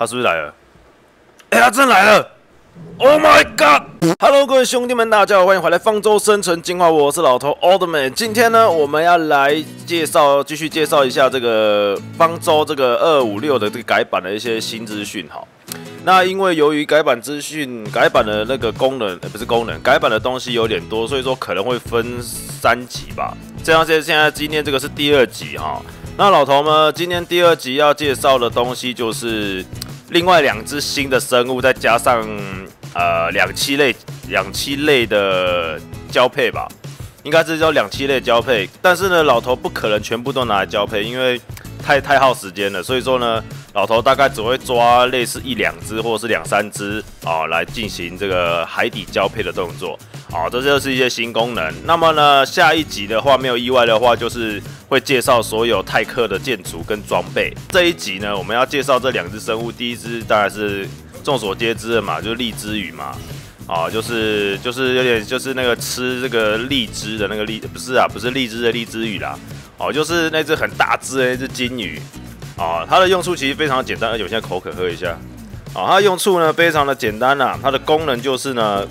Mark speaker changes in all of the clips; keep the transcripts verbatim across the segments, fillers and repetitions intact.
Speaker 1: 他是不是来了？哎、欸，他真来了 ！Oh my god！Hello， 各位兄弟们，大家好，欢迎回来方舟生存进化，我是老头 Oldman。今天呢，我们要来介绍，继续介绍一下这个方舟这个二五六的这个改版的一些新资讯。好，那因为由于改版资讯、改版的那个功能，呃、不是功能，改版的东西有点多，所以说可能会分三集吧。这样现现在今天这个是第二集哈。那老头呢，今天第二集要介绍的东西就是另外两只新的生物，再加上呃两栖类两栖类的交配吧，应该是叫两栖类交配。但是呢，老头不可能全部都拿来交配，因为太太耗时间了。所以说呢，老头大概只会抓类似一两只或者是两三只啊，来进行这个海底交配的动作。好，这就是一些新功能。那么呢，下一集的话，没有意外的话，就是会介绍所有泰克的建筑跟装备。这一集呢，我们要介绍这两只生物。第一只当然是众所皆知的嘛，就是荔枝鱼嘛。啊，就是就是有点就是那个吃这个荔枝的那个荔，不是啊，不是荔枝的荔枝鱼啦。哦，就是那只很大只的那只金鱼。啊，它的用处其实非常的简单，而且我现在口渴，喝一下。啊，它的用处呢非常的简单啦，它的功能就是呢。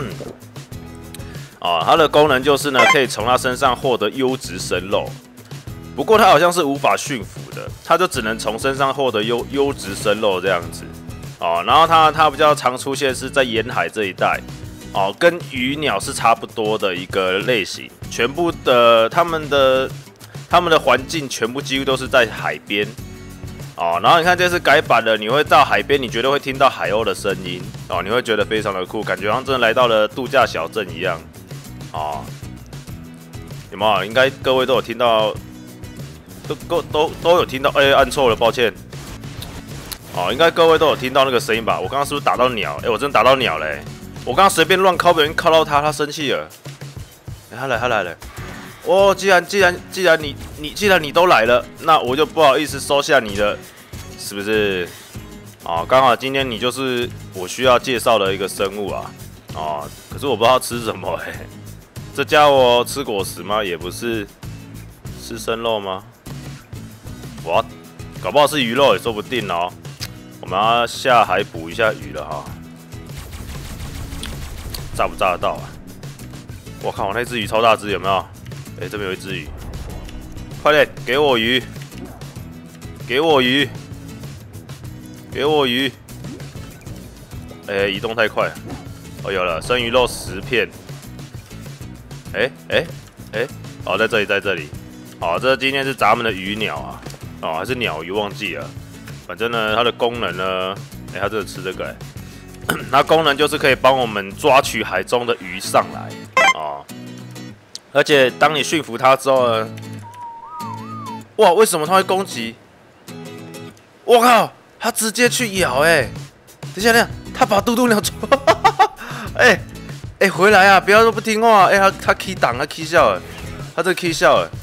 Speaker 1: 啊，它的功能就是呢，可以从它身上获得优质生肉。不过它好像是无法驯服的，它就只能从身上获得优优质生肉这样子。哦，然后它它比较常出现是在沿海这一带。哦，跟鱼鸟是差不多的一个类型，全部的它们的它们的环境全部几乎都是在海边。哦，然后你看这次改版了，你会到海边，你绝对会听到海鸥的声音。哦，你会觉得非常的酷，感觉好像真的来到了度假小镇一样。哦，有没有？应该各位都有听到，都都都都有听到。哎、欸，按错了，抱歉。哦，应该各位都有听到那个声音吧？我刚刚是不是打到鸟？哎、欸，我真的打到鸟嘞、欸！我刚刚随便乱靠，别人靠到他，他生气了。哎、欸，他来，他来了。哦，既然既然既然你你既然你都来了，那我就不好意思收下你的，是不是？哦，刚好今天你就是我需要介绍的一个生物啊。哦，可是我不知道吃什么哎、欸。这家伙吃果实吗？也不是，吃生肉吗？哇，搞不好是鱼肉也说不定哦。我们要下海捕一下鱼了哈，炸不炸得到啊？我靠，那只鱼超大只，有没有？哎、欸，这边有一只鱼，快点给我鱼，给我鱼，给我鱼！哎、欸，移动太快了。哦，有了，生鱼肉十片。哎哎哎，哦，在这里，在这里。好，这今天是咱们的鱼鸟啊，哦，还是鸟鱼忘记了。反正呢，它的功能呢，哎，它这个吃这个、欸，它功能就是可以帮我们抓取海中的鱼上来啊、哦。而且当你驯服它之后呢，哇，为什么它会攻击？我靠，它直接去咬哎、欸！等一下，等一下，它把嘟嘟鸟抓，哎。欸哎、欸，回来啊！不要说不听话、啊。哎、欸，他他 key 档，他 key 笑了，他这 key 笑了。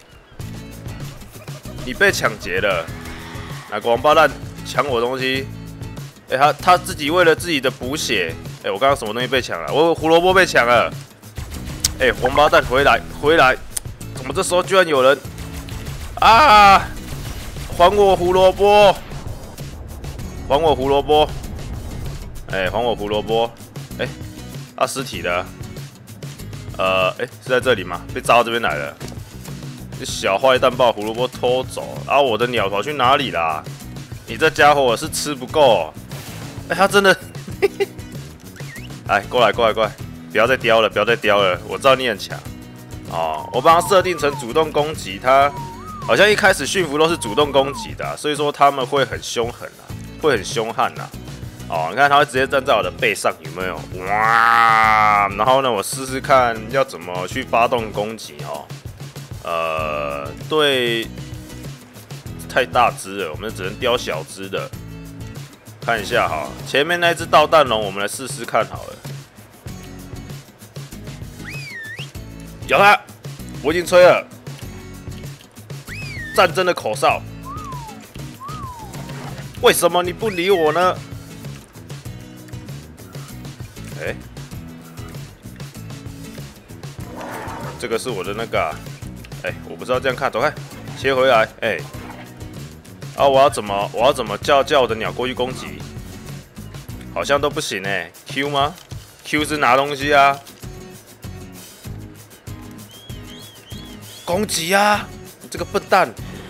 Speaker 1: 你被抢劫了，哪个王八蛋抢我东西？哎、欸，他他自己为了自己的补血，哎、欸，我刚刚什么东西被抢了？我胡萝卜被抢了。哎、欸，王八蛋回来回来！怎么这时候居然有人啊？还我胡萝卜！还我胡萝卜！哎、欸，还我胡萝卜！哎、欸。他、啊、尸体的，呃，哎、欸，是在这里吗？被炸到这边来了。这小坏蛋把胡萝卜偷走，然、啊、后我的鸟跑去哪里啦？你这家伙是吃不够。哎、欸，他真的，哎，过来过来过来，不要再叼了，不要再叼了。我知道你很强。哦，我把它设定成主动攻击，它好像一开始驯服都是主动攻击的、啊，所以说他们会很凶狠啊，会很凶悍啊。哦，你看它会直接站在我的背上，有没有？哇！然后呢，我试试看要怎么去发动攻击哦。呃，对，太大只了，我们只能叼小只的。看一下哈，前面那只导弹龙，我们来试试看好了。咬它！我已经吹了，战争的口哨。为什么你不理我呢？哎、欸，这个是我的那个、啊，哎、欸，我不知道这样看，走开，切回来，哎、欸， 啊，我要怎么我要怎么叫叫我的鸟过去攻击？好像都不行哎、欸。Q 吗 ？Q 是拿东西啊。攻击啊！你这个笨蛋！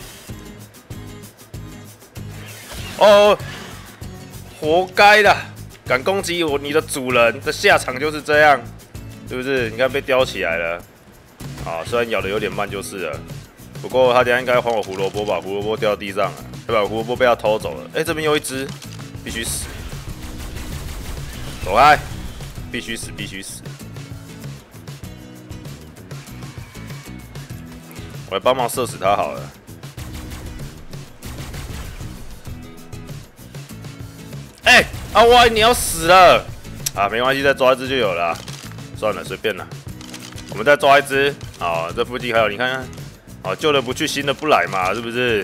Speaker 1: 哦，活该的，敢攻击我你的主人的下场就是这样，是不是？你看被叼起来了。啊，虽然咬的有点慢就是了。不过他等下应该还我胡萝卜吧？胡萝卜掉地上了，对吧？胡萝卜被他偷走了。哎、欸，这边又一只，必须死！走开！必须死，必须死！我来帮忙射死他好了。哎、欸，阿歪，你要死了！啊，没关系，再抓一只就有了、啊。算了，随便了。我们再抓一只。啊，这附近还有，你看看。啊，旧的不去，新的不来嘛，是不是？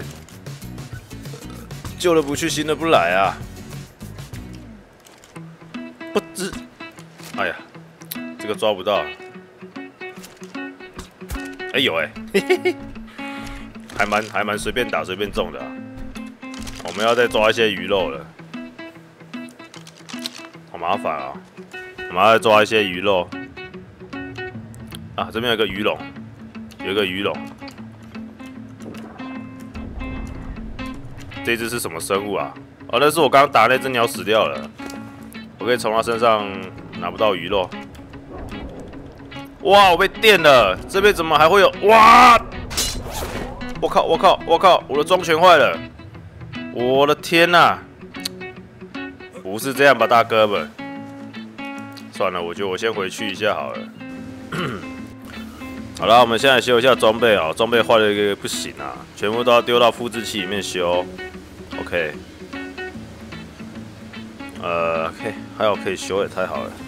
Speaker 1: 旧的不去，新的不来啊！不知，哎呀，这个抓不到。哎、欸、有哎、欸，嘿嘿嘿，还蛮还蛮随便打随便中的、啊。我们要再抓一些鱼肉了，好麻烦啊！我们要再抓一些鱼肉。啊，这边有一个鱼笼，有一个鱼笼。这只是什么生物啊？哦，那是我刚刚打那只鸟死掉了。我可以从它身上拿不到鱼肉。哇，我被电了！这边怎么还会有？哇！我靠！我靠！我靠！我的装全坏了！我的天哪、啊！不是这样吧，大哥们？算了，我觉得我先回去一下好了。好了，我们现在修一下装备啊，装备坏了一个不行啊，全部都要丢到复制器里面修。OK， 呃 ，OK， 还有可以修也太好了。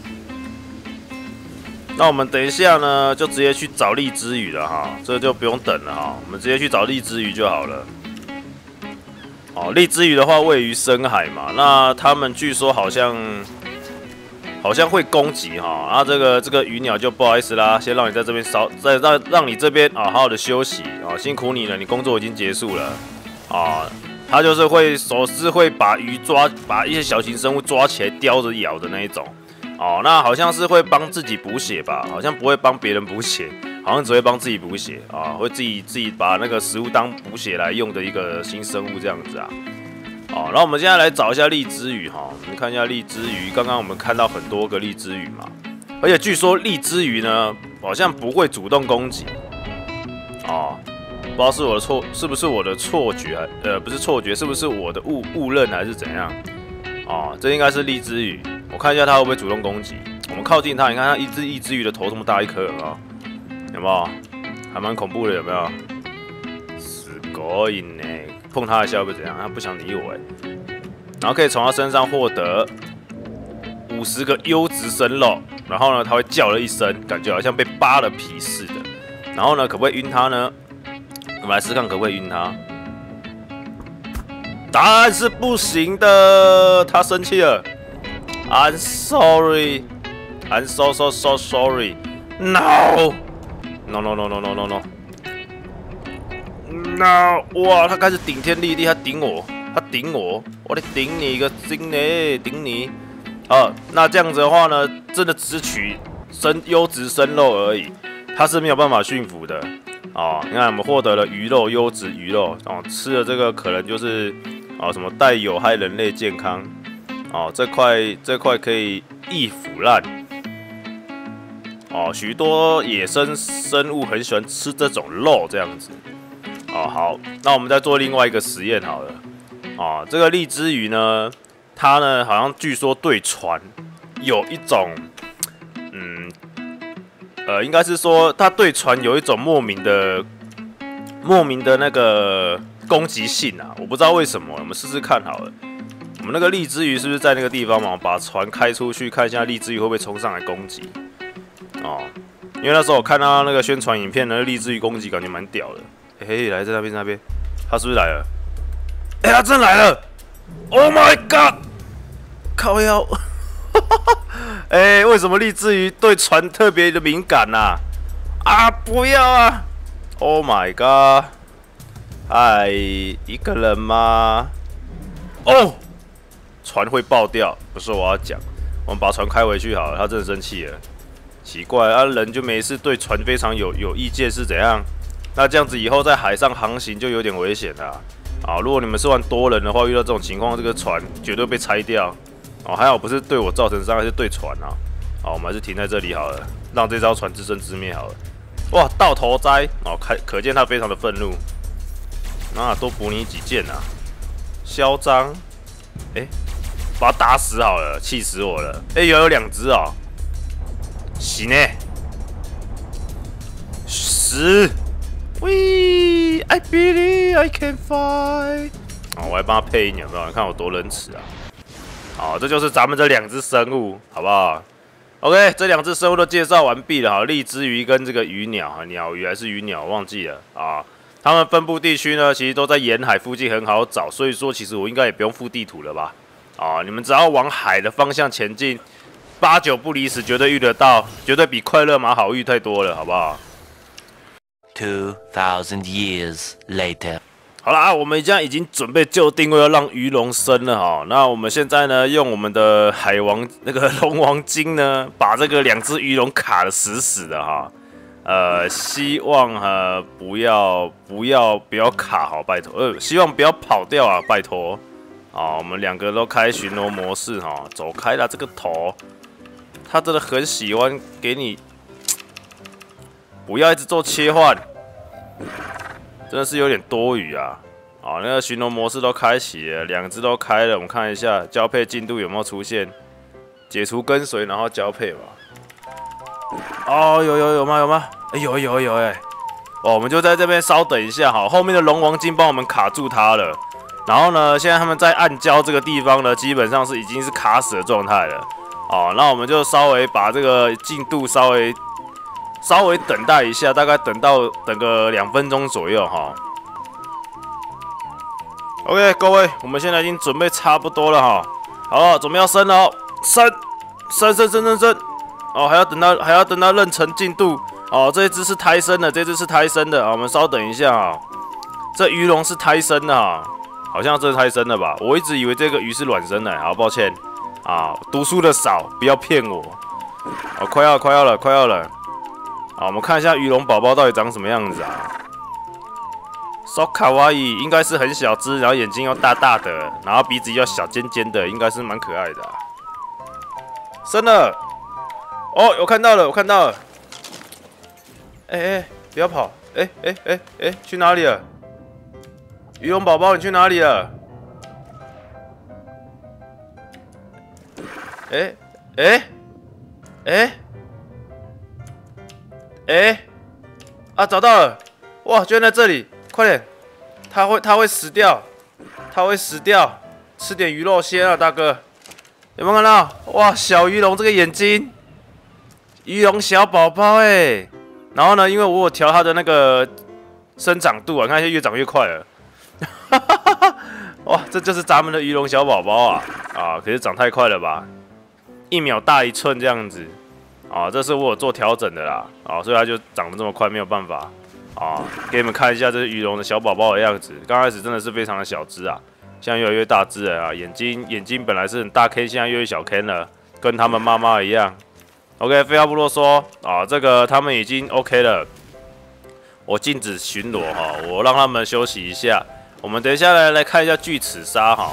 Speaker 1: 那我们等一下呢，就直接去找荔枝鱼了哈，这就不用等了哈，我们直接去找荔枝鱼就好了。哦，荔枝鱼的话位于深海嘛，那他们据说好像好像会攻击哈，然后这个这个鱼鸟就不好意思啦，先让你在这边稍，再让让你这边啊好好的休息啊，辛苦你了，你工作已经结束了啊。它就是会手是会把鱼抓，把一些小型生物抓起来叼着咬的那一种。哦，那好像是会帮自己补血吧，好像不会帮别人补血，好像只会帮自己补血啊，会自己自己把那个食物当补血来用的一个新生物这样子啊。好，那我们现在来找一下荔枝鱼哈，我们看一下荔枝鱼，刚刚我们看到很多个荔枝鱼嘛，而且据说荔枝鱼呢好像不会主动攻击，哦。不知道是我的错，是不是我的错觉？呃，不是错觉，是不是我的误误认还是怎样？哦，这应该是荔枝鱼。我看一下它会不会主动攻击。我们靠近它，你看它一只荔枝鱼的头这么大一颗，有没有？有没有？还蛮恐怖的，有没有？死狗瘾呢！碰它一下会怎样？它不想理我哎。然后可以从它身上获得五十个优质生肉，然后呢，它会叫了一声，感觉好像被扒了皮似的。然后呢，可不可以晕它呢？我们来试看可不可以晕他，答案是不行的。他生气了 ，I'm sorry, I'm so so so sorry. No, no no no no no no no. No！ 哇，他开始顶天立地，他顶我，他顶我，我得顶你一个精嘞，顶你。啊，那这样子的话呢，真的只是取生优质生肉而已，他是没有办法驯服的。哦，你看我们获得了鱼肉，优质鱼肉哦，吃了这个可能就是哦什么带有害人类健康哦，这块这块可以易腐烂哦，许多野生生物很喜欢吃这种肉这样子哦。好，那我们再做另外一个实验好了哦，这个荔枝鱼呢，它呢好像据说对船有一种嗯。呃，应该是说它对船有一种莫名的、莫名的那个攻击性啊，我不知道为什么，我们试试看好了。我们那个荔枝鱼是不是在那个地方嘛？把船开出去，看一下荔枝鱼会不会冲上来攻击哦。因为那时候我看到那个宣传影片呢，荔枝鱼攻击感觉蛮屌的。嘿嘿，来在那边那边，他是不是来了？哎、欸，他真来了 ！Oh my god！ 靠腰。哎、欸，为什么荔枝鱼对船特别的敏感呐、啊？啊，不要啊 ！Oh my god！ 嗨，一个人吗？哦，船会爆掉，不是我要讲。我们把船开回去好了，他真的生气了。奇怪啊，人就没事对船非常有有意见是怎样？那这样子以后在海上航行就有点危险了啊！啊如果你们是玩多人的话，遇到这种情况，这个船绝对被拆掉。哦，还好不是对我造成伤害，是对船啊。好，我们还是停在这里好了，让这艘船自生自灭好了。哇，到头栽哦，可可见他非常的愤怒。那多补你几件啊！嚣张，哎、欸，把他打死好了，气死我了！哎、欸，有有两只哦，行呢，死！喂 ，I believe I can fly。哦，我还帮他配音，有没有？你看我多仁慈啊！好，这就是咱们这两只生物，好不好 ？OK， 这两只生物都介绍完毕了哈，荔枝鱼跟这个鱼鸟哈，鸟鱼还是鱼鸟，忘记了啊。它们分布地区呢，其实都在沿海附近，很好找，所以说其实我应该也不用附地图了吧？啊，你们只要往海的方向前进，八九不离十，绝对遇得到，绝对比快乐马好遇太多了，好不好
Speaker 2: Two thousand years later。
Speaker 1: 好啦，我们现在已经准备就定位要让鱼龙生了哈。那我们现在呢，用我们的海王那个龙王金呢，把这个两只鱼龙卡得死死的哈。呃，希望呃不要不要不要卡好，拜托。呃，希望不要跑掉啊，拜托。啊，我们两个都开巡逻模式哈，走开啦，这个头，他真的很喜欢给你，不要一直做切换，真的是有点多余啊。啊，那个巡逻模式都开启了，两只都开了，我们看一下交配进度有没有出现，解除跟随，然后交配吧。哦，有有有吗？有吗？哎、欸，有有有哎、欸！哦，我们就在这边稍等一下哈，后面的龙王金帮我们卡住它了。然后呢，现在他们在暗礁这个地方呢，基本上是已经是卡死的状态了。哦，那我们就稍微把这个进度稍微稍微等待一下，大概等到等个两分钟左右哈。OK， 各位，我们现在已经准备差不多了哈。好，准备要生了哦，生生生生生生。哦，还要等到还要等到妊娠进度哦。这一只是胎生的，这只是胎生的啊、哦。我们稍等一下啊、哦。这鱼龙是胎生的啊、哦，好像这是胎生的吧？我一直以为这个鱼是卵生的，好抱歉啊。读书的少，不要骗我。哦，快要快要了，快要了。好，我们看一下鱼龙宝宝到底长什么样子啊？So kawaii， 应该是很小只，然后眼睛又大大的，然后鼻子又小尖尖的，应该是蛮可爱的、啊。生了。哦，我看到了，我看到了。哎、欸、哎、欸，不要跑！哎哎哎哎，去哪里了？鱼龙宝宝，你去哪里了？哎哎哎哎！啊，找到了！哇，居然在这里！快点，它会它会死掉，它会死掉！吃点鱼肉先啊，大哥！有没有看到？哇，小鱼龙这个眼睛。鱼龙小宝宝哎，然后呢，因为我有调它的那个生长度啊，你看越长越快了，哇，这就是咱们的鱼龙小宝宝啊啊！可是长太快了吧，一秒大一寸这样子啊，这是我有做调整的啦啊，所以它就长得这么快，没有办法啊，给你们看一下这是鱼龙的小宝宝的样子，刚开始真的是非常的小只啊，现在越来越大只了啊，眼睛眼睛本来是很大 K， 现在越来越小 K 了，跟他们妈妈一样。OK， 废话不啰嗦啊，这个他们已经 OK 了。我禁止巡逻哈，我让他们休息一下。我们等一下来来看一下巨齿鲨哈。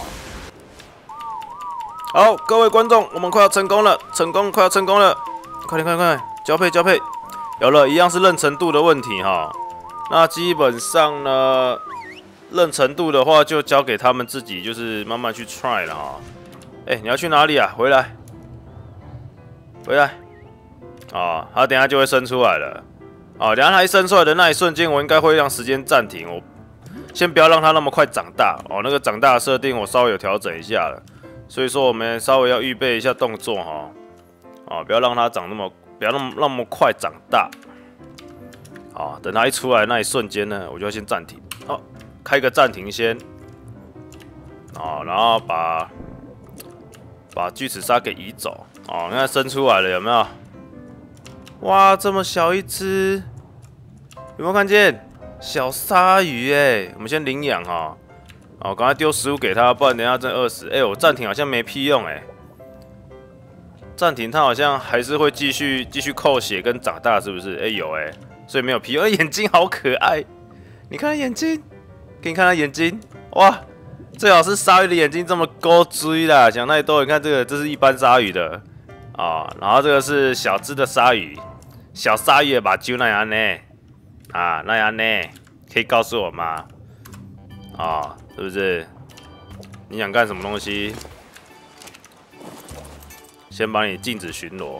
Speaker 1: 好，各位观众，我们快要成功了，成功，快要成功了，快点，快点，快点，交配，交配，有了，一样是妊娠度的问题哈。那基本上呢，妊娠度的话就交给他们自己，就是慢慢去 try 了哈。哎、欸，你要去哪里啊？回来，回来。啊，它等一下就会生出来了。啊，等一下它一生出来的那一瞬间，我应该会让时间暂停。我先不要让它那么快长大。哦，那个长大的设定我稍微有调整一下了。所以说我们稍微要预备一下动作哈。啊，不要让它长那么，不要那么那么快长大。啊，等它一出来那一瞬间呢，我就要先暂停。哦、啊，开个暂停先。啊，然后把把巨齿鲨给移走。哦、啊，你看生出来了有没有？哇，这么小一只，有没有看见？ 小鲨鱼哎，我们先领养哈。哦，赶快丢食物给他，不然等下真饿死。哎、欸，我暂停好像没屁用哎、欸。暂停，它好像还是会继续继续扣血跟长大，是不是？哎、欸，有哎、欸，所以没有屁用。哎、欸，眼睛好可爱，你看它眼睛，给你看它眼睛，哇，最好是鲨鱼的眼睛这么勾追啦。讲太多，你看这个，这是一般鲨鱼的啊、哦，然后这个是小只的鲨鱼，小鲨鱼的把揪那样呢？啊，那样呢？可以告诉我吗？啊、哦，是不是？你想干什么东西？先把你禁止巡逻。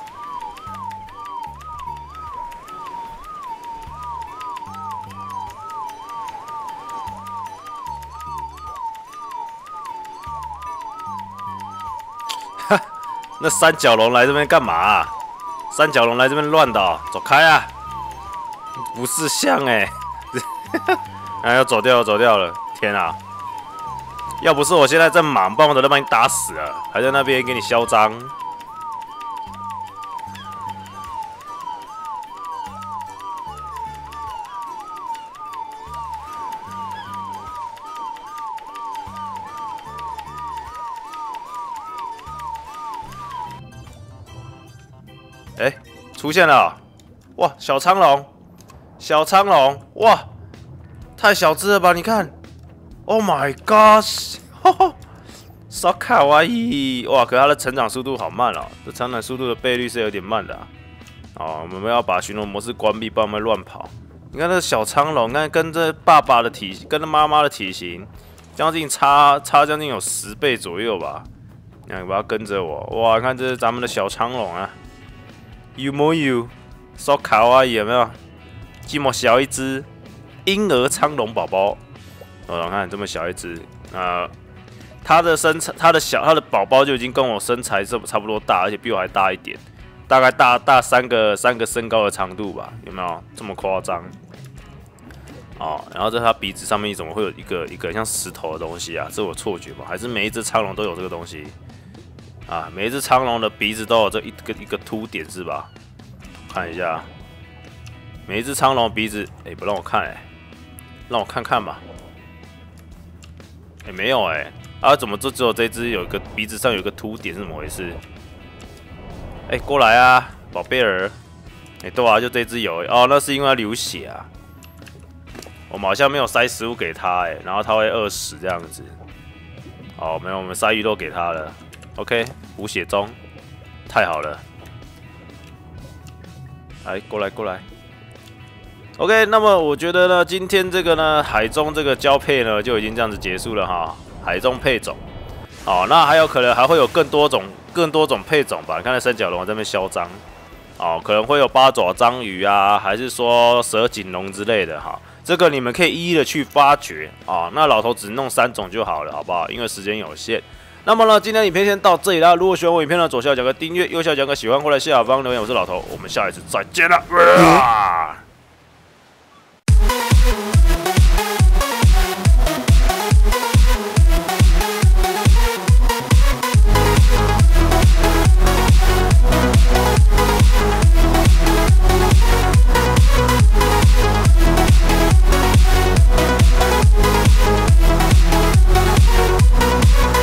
Speaker 1: 哈，那三角龙来这边干嘛、啊？三角龙来这边乱的、哦，走开啊！不是像哎、欸，哎，要走掉了，走掉了！天啊！要不是我现在在忙，不然我早就把你打死了，还在那边给你嚣张。哎、欸，出现了！哇，小苍龙，小苍龙，哇，太小只了吧？你看 ，Oh my gosh！ so 卡哇伊！哇，可是它的成长速度好慢哦，这成长速度的倍率是有点慢的啊。哦，我们要把巡逻模式关闭，不然我们乱跑。你看这小苍龙，看跟这爸爸的体，跟这妈妈的体型，将近差差将近有十倍左右吧。你看，不要跟着我，哇！你看这是咱们的小苍龙啊，有没有 ？so 卡哇伊有没有？这么小一只婴儿苍龙宝宝，哦，看这么小一只，呃。它的身材，它的小，它的宝宝就已经跟我身材这差不多大，而且比我还大一点，大概大大三个三个身高的长度吧，有没有这么夸张？哦，然后在它鼻子上面怎么会有一个一个像石头的东西啊？这我错觉吧？还是每一只苍龙都有这个东西？啊，每一只苍龙的鼻子都有这一个一个凸点是吧？看一下，每一只苍龙的鼻子，哎、欸，不让我看哎、欸，让我看看吧。哎、欸，没有哎、欸。啊，怎么就只有这只有一个鼻子上有个凸点是怎么回事？哎、欸，过来啊，宝贝儿！哎、欸，对啊，就这只有、欸、哦，那是因为它流血啊。我们好像没有塞食物给它，哎，然后它会饿死这样子。哦，没有，我们塞鱼肉给它了。OK， 补血中，太好了。来，过来，过来。OK， 那么我觉得呢，今天这个呢，海中这个交配呢，就已经这样子结束了哈。海中配种，哦，那还有可能还会有更多种、更多种配种吧？你看那三角龙在那边嚣张，哦，可能会有八爪章鱼啊，还是说蛇颈龙之类的哈。这个你们可以一一的去发掘啊、哦。那老头只弄三种就好了，好不好？因为时间有限。那么呢，今天影片先到这里啦。如果喜欢我影片呢，左下角个订阅，右下角个喜欢，或者下方留言。我是老头，我们下一次再见了。呃